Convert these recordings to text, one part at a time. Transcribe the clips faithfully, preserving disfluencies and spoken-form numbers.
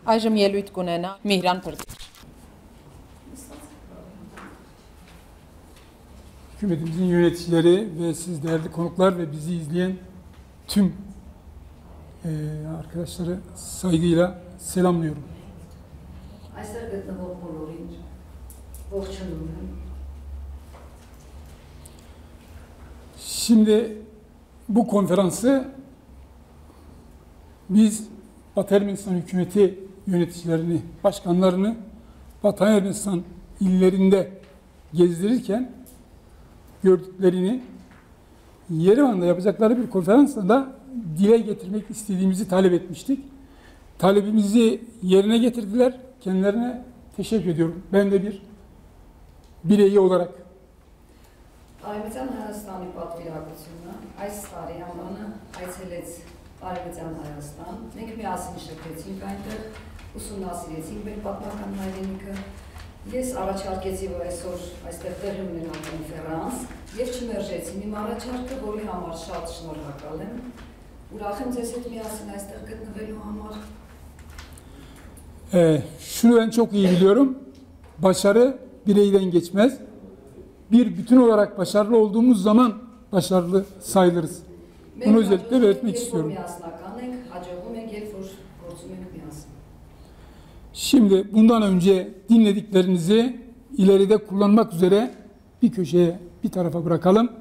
Այժմ ելույթ կունենա Միհրան Փրկիչ. Hükümetimizin yöneticileri ve siz değerli konuklar ve bizi izleyen tüm e, arkadaşları saygıyla selamlıyorum. Şimdi bu konferansı biz Batı Ermenistan hükümeti yöneticilerini, başkanlarını Batı Ermenistan illerinde gezdirirken gördüklerini Yerevan'da yapacakları bir konferansla da dile getirmek istediğimizi talep etmiştik. Talebimizi yerine getirdiler. Kendilerine teşekkür ediyorum. Ben de bir bireyi olarak. Արևմտյան Հայաստանի պատվիրակությունը այս տարի ամանը այցելեց Արևմտյան Հայաստան։ Մենք միասին շփվեցինք այնտեղ, ուսումնասիրեցինք մեր պատմական հայրենիքը։ Ես առաջարկեցի, որ այսօր այստեղ տեղի ունենա կոնֆերանս եւ չմերժեցին իմ առաջարկը, որի համար շատ շնորհակալ եմ։ Ուրախ եմ ձեզ հետ միասին այստեղ գտնվելու համար։ Ee, şunu ben çok iyi biliyorum. Başarı bireyden geçmez. Bir bütün olarak başarılı olduğumuz zaman başarılı sayılırız. Bunu özellikle belirtmek istiyorum. Şimdi bundan önce dinlediklerinizi ileride kullanmak üzere bir köşeye, bir tarafa bırakalım.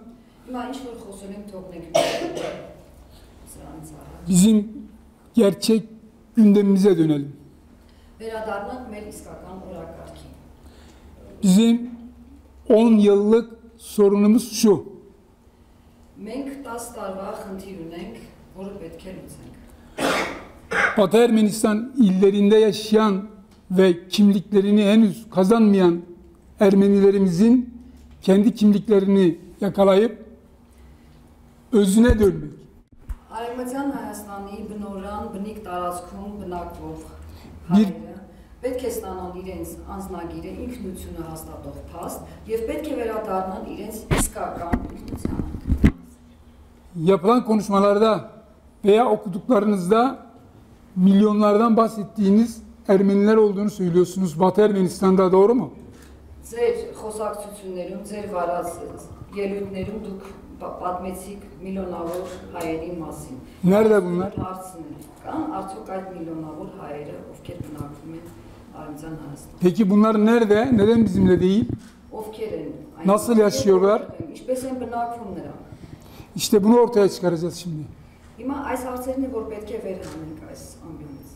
Bizim gerçek gündemimize dönelim. Bizim on yıllık sorunumuz şu. Batı Ermenistan illerinde yaşayan ve kimliklerini henüz kazanmayan Ermenilerimizin kendi kimliklerini yakalayıp özüne dönmek. Արևմտյան Հայաստանի բնորան բնիկ տարածքում բնակվող Bir հայերը պետք է ստանան իրենց անձնագիրը ինքնությունը հաստատող փաստ եւ պետք է վերադառնան իրենց իսկական ինքնությանը. Yapılan konuşmalarda veya okuduklarınızda milyonlardan bahsettiğiniz Ermeniler olduğunu söylüyorsunuz Batı Ermenistan'da, doğru mu? Ձեր խոսակցություններում, ձեր վարած ելույթներում դուք պատմեցիք միլիոնավոր հայերի մասին. Nerede bunlar? Հարցն է, կան արդյոք այդ միլիոնավոր հայերը, ովքեր բնակվում են Արևմտյան Հայաստանում. Peki bunlar nerede? Neden bizimle değil? Ովքեր են? Nasıl yaşıyorlar? Ինչպես են բնակվում նրանք? İşte bunu ortaya çıkaracağız şimdi. Հիմա այս հարցերն է, որ պետք է վերհանենք այս ամբիոնից.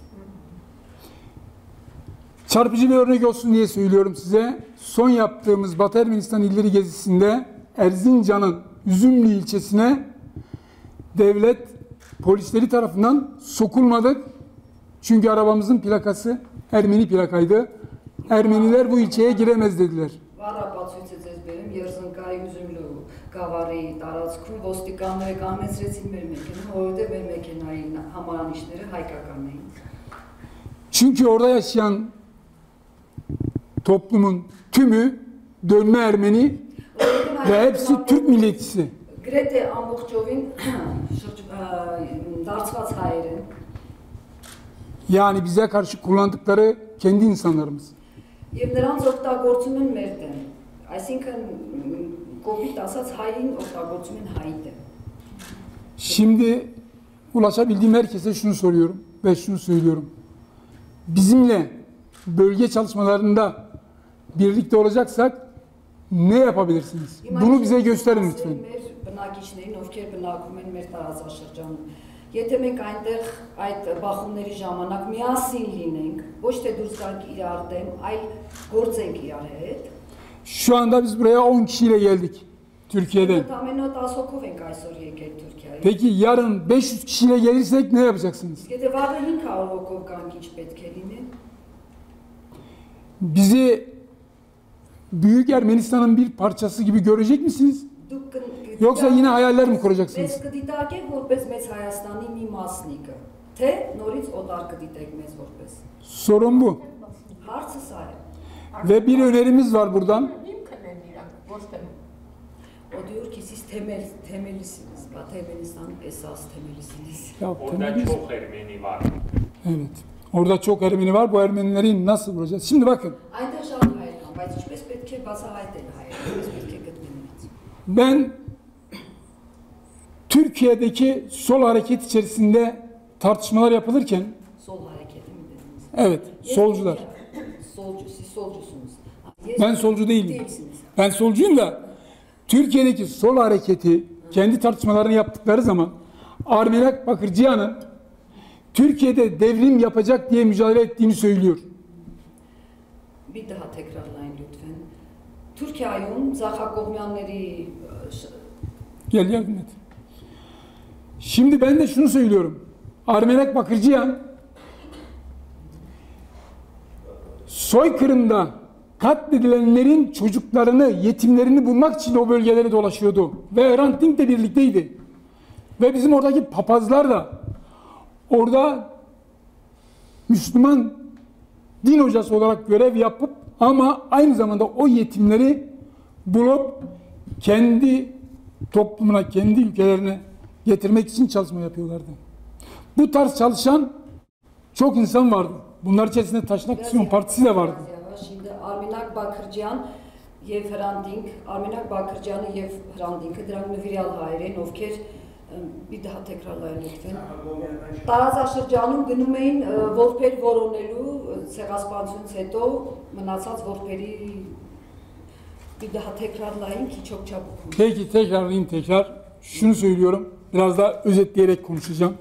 Çarpıcı bir örnek olsun diye söylüyorum size. Son yaptığımız Batı Ermenistan illeri gezisinde Erzincan'ın Üzümlü ilçesine devlet polisleri tarafından sokulmadık. Çünkü arabamızın plakası Ermeni plakaydı. Ermeniler bu ilçeye giremez dediler. Վառապացույցը ձեզ բերեմ Երզնկայի Ուզումլու գավառի տարածքում ոստիկանները կամեցրեցին մեր մեքենան, որովհետև մեր մեքենայի համարանիշները հայկական էին. Çünkü orada yaşayan toplumun tümü dönme Ermeni ve hepsi Türk milliyetçisi. Գրեթե ամբողջովին դարձված հայեր են. Yani bize karşı kullandıkları kendi insanlarımız. Եվ նրանց օգտագործում են մեր դեմ. Այսինքն կոպիտ ասած հային օգտագործում են հայի դեմ. Şimdi ulaşabildiğim herkese şunu soruyorum ve şunu söylüyorum. Bizimle bölge çalışmalarında birlikte olacaksak ne yapabilirsiniz? Bunu bize gösterin lütfen. Բնակիչներին, ովքեր բնակվում են մեր տարածաշրջանում. Եթե մենք այնտեղ այդ բախումների ժամանակ միասին լինենք, ոչ թե դուրս գանք իրար դեմ, այլ գործենք իրար հետ. Şu anda biz buraya on kişiyle geldik Türkiye'den. Ամենոտ dez հոգով ենք այսօր եկել Թուրքիայից. Peki yarın beş yüz kişiyle gelirsek ne yapacaksınız? Եթե վաղը հինգ հարյուր հոգով գանք, ինչ պետք է լինի? Bizi Büyük Ermenistan'ın bir parçası gibi görecek misiniz? Yoksa yine hayaller mi kuracaksınız? Մեզ կդիտարկեք որպես մեծ Հայաստանի մի մասնիկը, թե նորից օտար կդիտեք մեզ որպես. Sorun bu. Հարցը սա է. Ve bir önerimiz var buradan. O diyor ki siz temel temelisiniz. Batı Ermenistan'ın esas temelisiniz. Ya, Orada temeliz. çok Ermeni var. Evet. Orada çok Ermeni var. Bu Ermenileri nasıl vuracağız? Şimdi bakın. Այնտեղ շատ հայեր կան, բայց ինչպես պետք է բացահայտել հայերը, ինչպես պետք է գտնել նրանց։ Ben Türkiye'deki sol hareket içerisinde tartışmalar yapılırken, Sol hareketi mi dediniz? evet, solcular. Solcu, siz solcusunuz. Ben solcu değilim. Değilsiniz. Ben solcuyum da Türkiye'deki sol hareketi kendi tartışmalarını yaptıkları zaman Armenak Bakırcıyan'ın Türkiye'de devrim yapacak diye mücadele ettiğini söylüyor. Bir daha tekrarlayın lütfen. Türkiye'nin Zaxakogmyanları Gel yardım et. Şimdi ben de şunu söylüyorum. Armenak Bakırcıyan soykırımda katledilenlerin çocuklarını, yetimlerini bulmak için o bölgelere dolaşıyordu. Ve Hrant Dink de birlikteydi. Ve bizim oradaki papazlar da orada Müslüman din hocası olarak görev yapıp ama aynı zamanda o yetimleri bulup kendi toplumuna, kendi ülkelerine getirmek için çalışma yapıyorlardı. Bu tarz çalışan çok insan vardı. Bunlar içerisinde Taşnak Aksiyon Partisi de vardı. Şimdi Armenak Bakırcyan եւ Hrant Dink, Armenak Bakırcyan'ı եւ Hrant Dink'ı դրանք նվիրյալ հայեր են, ովքեր bir daha tekrarlayın lütfen. Տարածաշրջանում գնում էին որբեր որոնելու ցեղասպանությունից հետո մնացած որբերի bir daha tekrarlayın ki çok çabuk. Peki tekrarlayayım tekrar. Şunu söylüyorum. Biraz daha özetleyerek konuşacağım.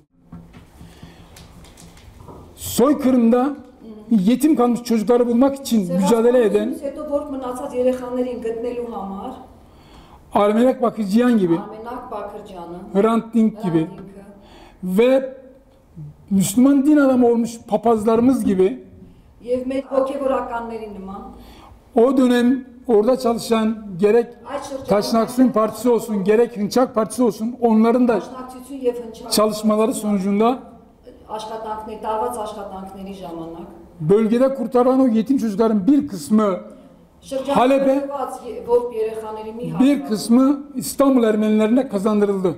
Soykırımda yetim kalmış çocukları bulmak için mücadele eden Armenak Bakırcıyan gibi, Hrant Dink gibi ve Müslüman din adamı olmuş papazlarımız gibi o dönem orada çalışan gerek Taşnak Aksiyon Partisi olsun, gerek Hınçak Partisi olsun, onların da çalışmaları sonucunda bölgede kurtarılan o yetim çocukların bir kısmı Halep'e, bir kısmı İstanbul Ermenilerine kazandırıldı.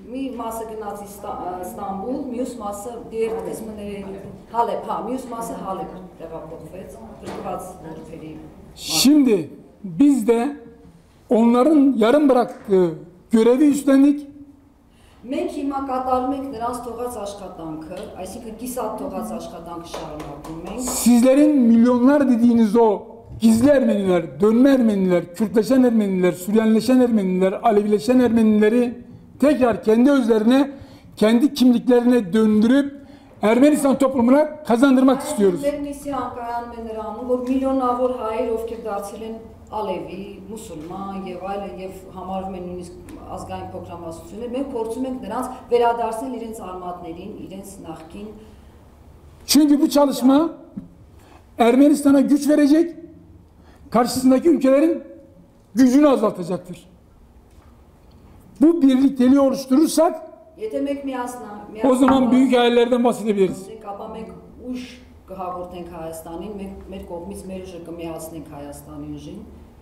Şimdi biz de onların yarım bıraktığı görevi üstlendik. Մենք հիմա կատարում ենք նրանց թողած աշխատանքը, այսինքն կիսատ թողած աշխատանքը շարունակում ենք։ Sizlerin milyonlar dediğiniz o gizli Ermeniler, dönme Ermeniler, Kürtleşen Ermeniler, Süryanileşen Ermeniler, Alevileşen Ermenileri tekrar kendi özlerine, kendi kimliklerine döndürüp Ermenistan toplumuna kazandırmak istiyoruz. Milyonավոր հայեր, ովքեր դարձել են Ալևի, մուսուլման եւ այլն եւ համարվում են նույնիսկ ազգային փոքրամասնություններ, մենք փորձում ենք նրանց վերադարձնել իրենց արմատներին, իրենց նախկին. Çünkü bu çalışma Ermenistan'a güç verecek, karşısındaki ülkelerin gücünü azaltacaktır. Bu birlikteliği oluşturursak o zaman büyük hayallerden bahsedebiliriz. Կհաղորդենք Հայաստանին, մենք մեր կողմից մեր ուժը կմիացնենք Հայաստանի ուժին.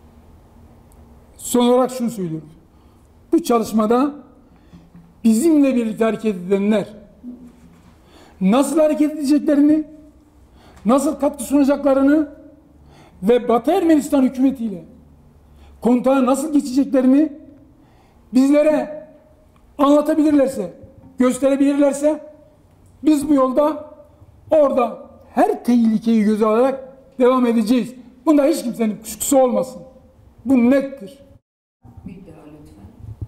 Son olarak şunu söylüyorum. Bu çalışmada bizimle birlikte hareket edenler nasıl hareket edeceklerini, nasıl katkı sunacaklarını ve Batı Ermenistan hükümetiyle kontağa nasıl geçeceklerini bizlere anlatabilirlerse, gösterebilirlerse biz bu yolda orada her tehlikeyi göze alarak devam edeceğiz. Bunda hiç kimsenin kuşkusu olmasın. Bu nettir. Bir daha lütfen.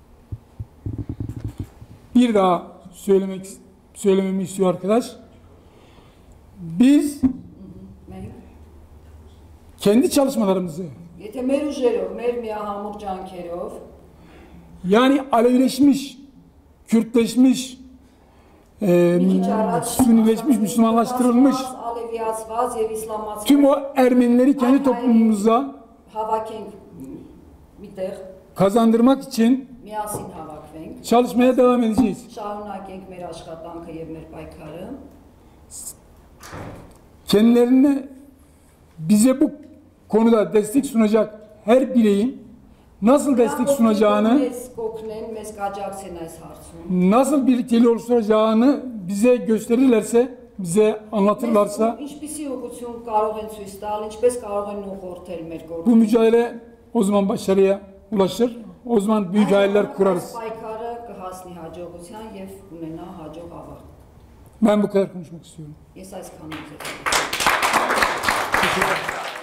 Bir daha söylemek söylememi istiyor arkadaş. Biz kendi çalışmalarımızı yani Alevileşmiş, Kürtleşmiş, e, Sünnileşmiş, Müslümanlaştırılmış tüm o Ermenileri kendi toplumumuza kazandırmak için çalışmaya devam edeceğiz. Kendilerine bize bu konuda destek sunacak her bireyin nasıl destek sunacağını, nasıl birlikteliği oluşturacağını bize gösterirlerse bize anlatırlarsa ինչպիսի ուղղություն կարող են ցույց տալ, ինչպես կարող են ուղղորդել մեր bu գործը։ mücadele o zaman başarıya ulaşır. O zaman büyük hayaller kurarız. Պայքարը կհասնի հաջողության եւ կունենա հաջող ավարտ։ Ben bu kadar konuşmak istiyorum. Ես այսքանով եմ։ Teşekkür ederim.